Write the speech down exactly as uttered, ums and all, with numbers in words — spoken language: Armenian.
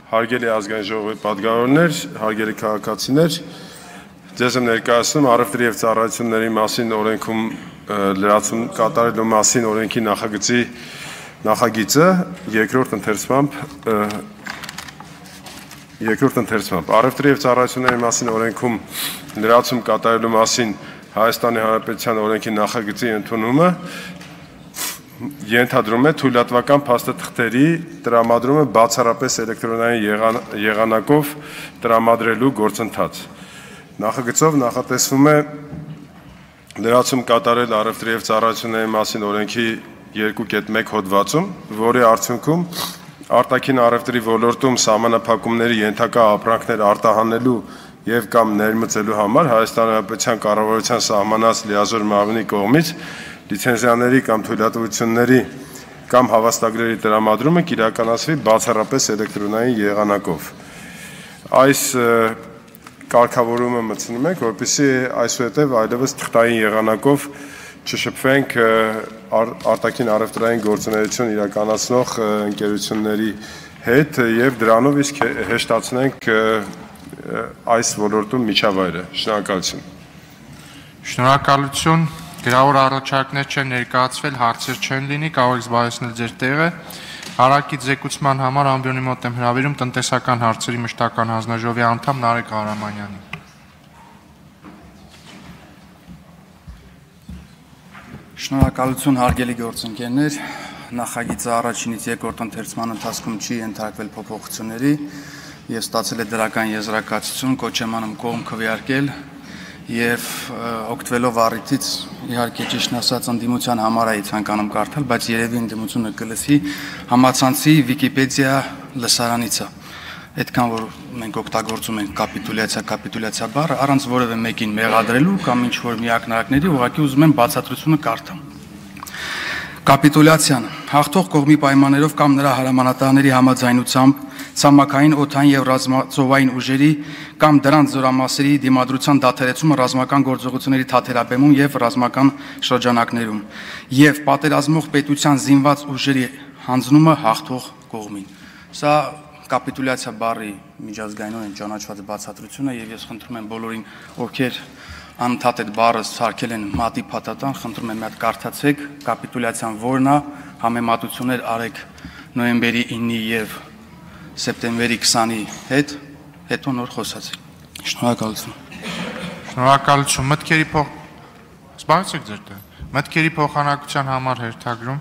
Հարգելի ազգային ժողովի պատգամավորներ, հարգելի քաղաքացիներ, ձեզ եմ ներկայացնում առևտրի եւ ծառայությունների մասին օրենքում լրացում կատարելու մասին օրենքի նախագծի նախագիծը երկրորդ ընթերցմամբ երկրորդ ընթերցմամբ առևտրի եւ ծառայությունների մասին օրենքում լրացում կատարելու մասին Հայաստանի Հանրապետության օրենքի նախագծի ընդունումը ենթադրում է թույլատվական փաստաթղթերի տրամադրումը բացառապես էլեկտրոնային եղանակով տրամադրելու գործընթաց։ Նախագծով նախատեսվում է լրացում կատարել առևտրի եւ ծառայությունների մասին օրենքի երկու կետ մեկ հոդվածում, որի արդյունքում արտաքին առևտրի ոլորտում սահմանափակումների ենթակա ապրանքներ արտահանելու եւ կամ ներմուծելու համար Հայաստանի Հանրապետության կառավարության սահմանած լիազոր մարմնի կողմից լիցենզիաների կամ թույլատվությունների կամ հավաստագրերի տրամադրումը կիրականացվի բացառապես էլեկտրոնային եղանակով։ Այս կարգավորումը մտցնում ենք, որպեսզի այսուհետև այլևս թղթային եղանակով չշփվենք արտաքին առևտրային գործունեություն իրականացնող ընկերությունների հետ եւ դրանով իսկ հեշտացնենք այս ոլորտում միջավայրը։ Շնորհակալություն։ Շնորհակալություն։ Գրավոր առաջարկներ չեն ներկայացվել, հարցեր չեն լինի, կարող եք զբաղեցնել ձեր տեղը։ Հարակից զեկուցման համար ամբիոնի մոտ եմ հրավիրում տնտեսական հարցերի մշտական հանձնաժողովի անդամ Նարեկ Ղարամանյանին։ Շնորհակալություն, հարգելի գործընկերներ, նախագիծը առաջինից երկրորդ ընթերցման ընթացքում չի ենթարկվել փոփոխությունների եւ ստացել է դրական եզրակացություն, կոչ եմ անում կողմ քվեարկել եւ օգտվելով առիթից իհարկե ճիշտ ասած ընդդիմության համար էի ցանկանում կարդալ, բայց երևի ընդդիմությունը կլսի համացանցի Վիկիպեդիա լսարանից է։ Այդքան որ մենք օգտագործում ենք կապիտուլյացիա, կապիտուլյացիա բառը առանց որևէ մեկին մեղադրելու կամ ինչ որ միակնարկների, ուղղակի ուզում եմ բացատրությունը կարդամ։ Կապիտուլյացիան հաղթող կողմի պայմաններով կամ նրա հրամանատարների համաձայնությամբ ցամաքային, օդային եւ ռազմածովային ուժերի կամ դրանց զորամասերի դիմադրության դադարեցումը ռազմական գործողությունների թատերաբեմում եւ ռազմական շրջանակներում եւ պատերազմող պետության զինված ուժերի հանձնումը հաղթող կողմին։ Սա կապիտուլյացիա բառի միջազգայինորեն ճանաչված բացատրությունը եւ ես խնդրում եմ բոլորին, ովքեր անընդհատ այդ բառը սարքել են մատի փաթաթան, խնդրում եմ մի հատ կարդացեք կապիտուլյացիան որն է, համեմատություններ արեք նոյեմբերի իննի եւ սեպտեմբերի քսանի հետ, հետո նոր խոսացեք։ Շնորհակալություն։ Շնորհակալություն։ Մտքերի փոխ Զբաղեցեք ձեր տեղ։ Մտքերի փոխանակության համար հերթագրում